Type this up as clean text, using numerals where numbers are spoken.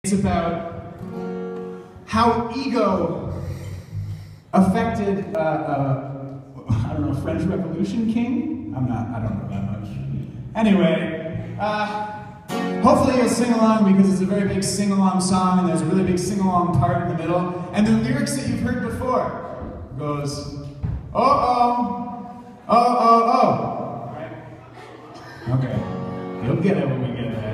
It's about how ego affected, I don't know, French Revolution king? I don't know that much. Anyway, hopefully you'll sing along because it's a very big sing-along song and there's a really big sing-along part in the middle. And the lyrics that you've heard before goes, oh, oh, oh, oh. Right? Okay, you'll get it when we get there.